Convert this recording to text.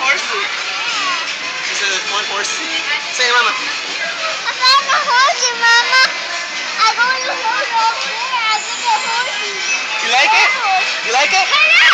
horsey. She said there's one horsey. Say it, Mama. I found a horsey, Mama. I go in the horsey over there. I get a horsey. You like it? You like it?